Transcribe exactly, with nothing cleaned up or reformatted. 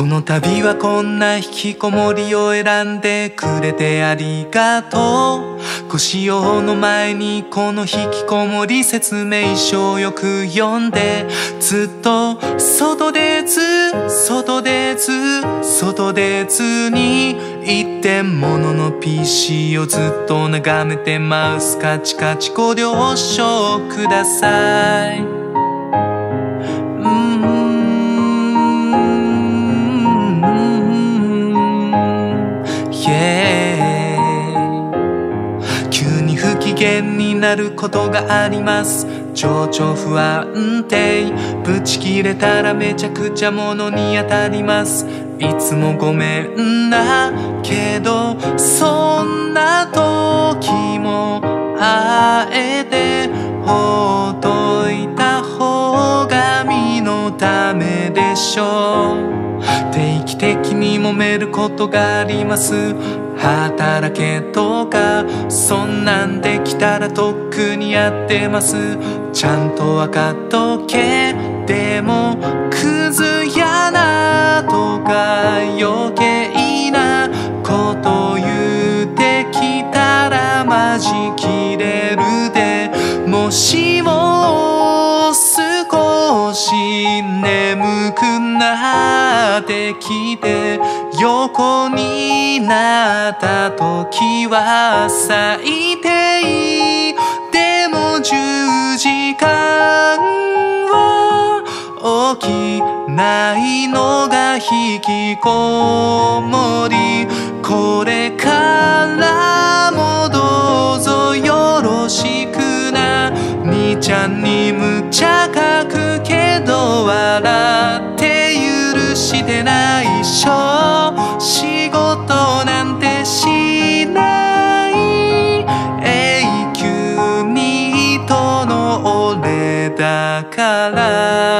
この度はこんな引きこもりを選んでくれてありがとう。ご使用の前にこの引きこもり説明書をよく読んで、ずっと外でず外でず外でずに一点物の ピーシー をずっと眺めてマウスカチカチご了承ください。急に不機嫌になることがあります。情緒不安定、ブチ切れたらめちゃくちゃ物に当たります。いつもごめんなけど、そんな時もあえてほっといた方が身のためでしょう。定期的に揉めることがあります。働けとかそんなんできたらとっくにやってます。ちゃんと分かっとけ。でもクズやなとか余計なこと言ってきたらマジ切れるで。もしも少し眠くなってきて横になった時は最低でもじゅうじかんは起きないのが引きこもり。これからもどうぞよろしくな。兄ちゃんにむちゃかくけど笑って許してないっしょ。仕事なんてしない永久に人の俺だから。